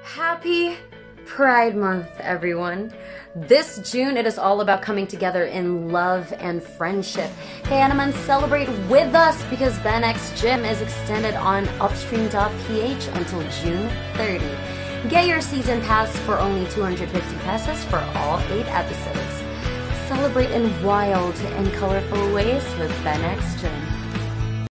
Happy Pride Month, everyone. This June, it is all about coming together in love and friendship. Kaya naman celebrate with us because BenX Gym is extended on upstream.ph until June 30. Get your season pass for only 250 pesos for all 8 episodes. Celebrate in wild and colorful ways with BenX Gym.